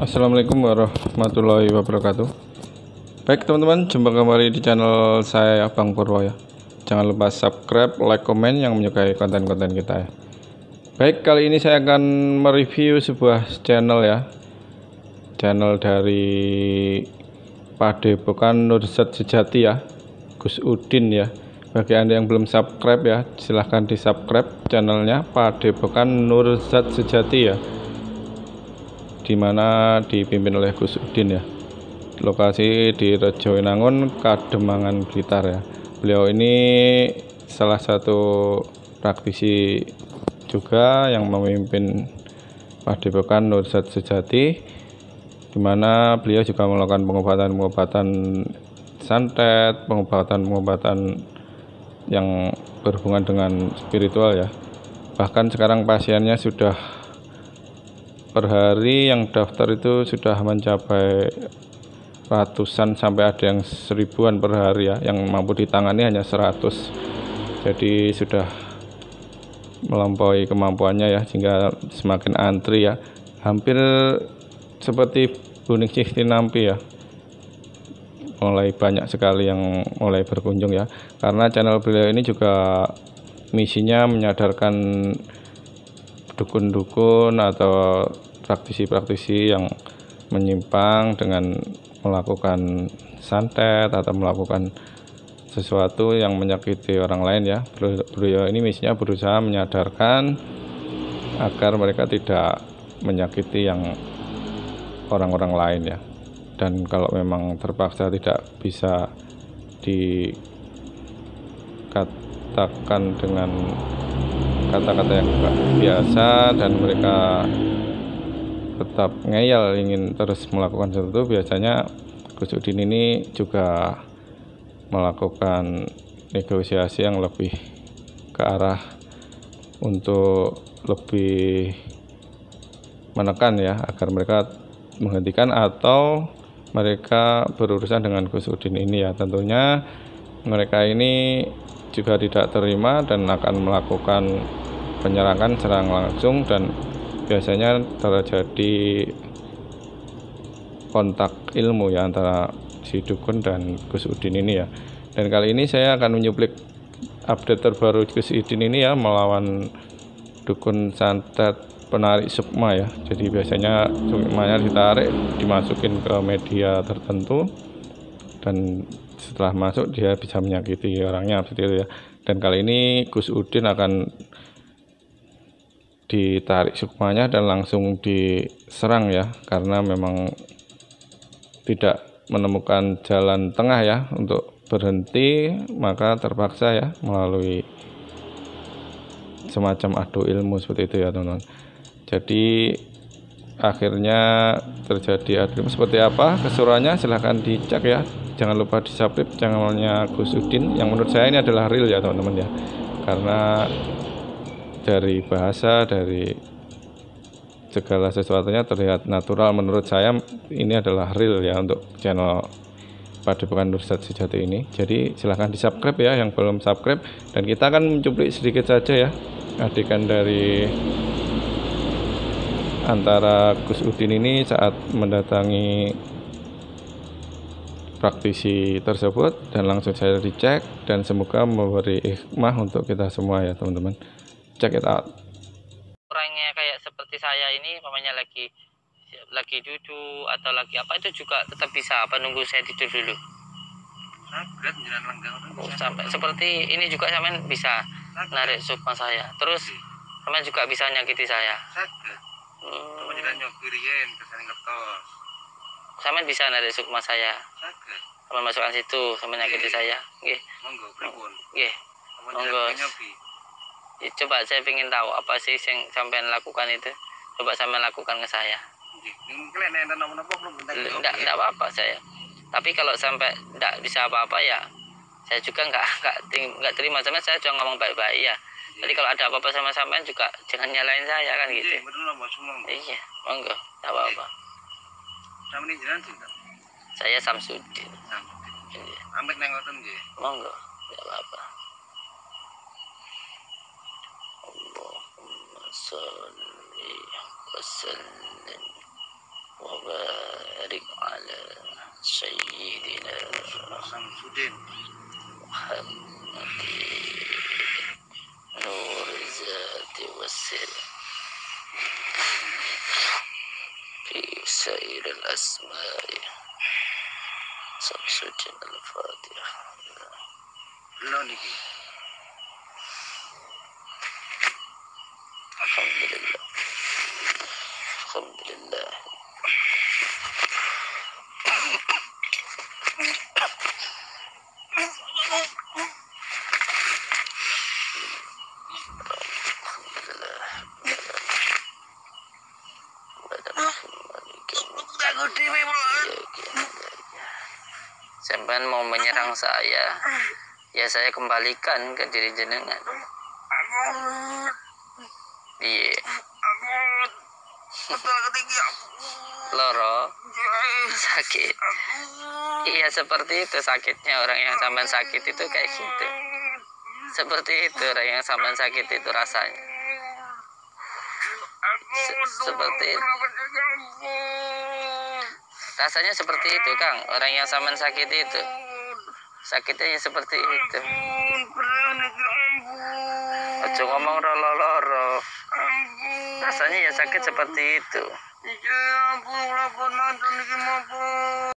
Assalamualaikum warahmatullahi wabarakatuh. Baik teman-teman, jumpa kembali di channel saya Bang Purwo ya. Jangan lupa subscribe, like, komen yang menyukai konten-konten kita ya. Baik, kali ini saya akan mereview sebuah channel ya. Channel dari Padepokan Nurzat Sejati ya, Gus Udin ya. Bagi Anda yang belum subscribe ya, silahkan di subscribe channelnya Padepokan Nurzat Sejati ya, dimana dipimpin oleh Gus Udin ya. Lokasi di Rejoinangun, Kademangan, Blitar ya. Beliau ini salah satu praktisi juga yang memimpin Padepokan Nurzat Sejati, dimana beliau juga melakukan pengobatan santet, pengobatan yang berhubungan dengan spiritual ya. Bahkan sekarang pasiennya sudah per hari yang daftar itu sudah mencapai ratusan sampai ada yang seribuan per hari ya, yang mampu ditangani hanya 100. Jadi sudah melampaui kemampuannya ya, sehingga semakin antri ya, hampir seperti Buning Cihtinampi ya, mulai banyak sekali yang mulai berkunjung ya, karena channel beliau ini juga misinya menyadarkan dukun-dukun atau praktisi-praktisi yang menyimpang dengan melakukan santet atau melakukan sesuatu yang menyakiti orang lain ya. Beliau ini misinya berusaha menyadarkan agar mereka tidak menyakiti yang orang-orang lain ya. Dan kalau memang terpaksa tidak bisa dikatakan dengan kata-kata yang biasa dan mereka tetap ngeyel ingin terus melakukan sesuatu, biasanya Gus Udin ini juga melakukan negosiasi yang lebih ke arah untuk lebih menekan ya, agar mereka menghentikan atau mereka berurusan dengan Gus Udin ini ya. Tentunya mereka ini juga tidak terima dan akan melakukan penyerangan serang langsung, dan biasanya terjadi kontak ilmu ya antara si dukun dan Gus Udin ini ya. Dan kali ini saya akan menyuplik update terbaru Gus Udin ini ya, melawan dukun santet penarik sukma ya. Jadi biasanya sukmanya ditarik, dimasukin ke media tertentu, dan setelah masuk dia bisa menyakiti orangnya seperti itu ya. Dan kali ini Gus Udin akan ditarik sukmanya dan langsung diserang ya, karena memang tidak menemukan jalan tengah ya untuk berhenti, maka terpaksa ya melalui semacam adu ilmu seperti itu ya teman-teman. Jadi akhirnya terjadi adu ilmu seperti apa keseruannya, silahkan dicek ya. Jangan lupa di subscribe channelnya Gus Udin, yang menurut saya ini adalah real ya teman-teman ya, karena dari bahasa, dari segala sesuatunya terlihat natural. Menurut saya ini adalah real ya untuk channel Padepokan Nurzat Sejati ini. Jadi silahkan di subscribe ya yang belum subscribe. Dan kita akan mencuplik sedikit saja ya adegan dari antara Gus Udin ini saat mendatangi praktisi tersebut, dan langsung saya dicek, dan semoga memberi hikmah untuk kita semua ya teman-teman. Check it out. Orangnya kayak seperti saya ini, mamanya lagi duduk atau lagi apa, itu juga tetap bisa apa nunggu saya tidur dulu. Sampai seperti ini juga sampean bisa narik sukma saya, terus sampean juga bisa nyakiti saya. Sampean bisa narik sukma saya, sampean masukkan situ, sampean nyakiti saya. Nggih. Monggo, pripun? Nggih. Monggo. Ya, coba saya ingin tahu apa sih yang sampean lakukan itu. Coba sampean lakukan ke saya. Enggak apa-apa saya. Tapi kalau sampai enggak bisa apa-apa ya, saya juga enggak terima. Sama saya juga ngomong baik-baik ya. Jadi kalau ada apa-apa sama sampean juga jangan nyalain saya kan gitu. Iya, monggo, enggak apa-apa. Saya Samsudin. Amit nengoten nggih. Monggo, enggak apa-apa. Allahumma sholli wa sallim وبارك على سيدنا Samsudin. محمد نور الذات والسر في سائر الأسماء Samsudin Al-Fatihah. Lo niki. Alhamdulillah. Alhamdulillah. Sampai mau menyerang saya, ya saya kembalikan ke diri jenengan. Iya. Loro, sakit. Iya seperti itu sakitnya orang yang sampean sakit itu kayak gitu. Seperti itu orang yang sampean sakit itu rasanya. Seperti itu. Rasanya seperti itu Kang, orang yang sampean sakit itu. Sakitnya seperti itu. Ojo ngomong loro-loro. Rasanya ya sakit seperti itu.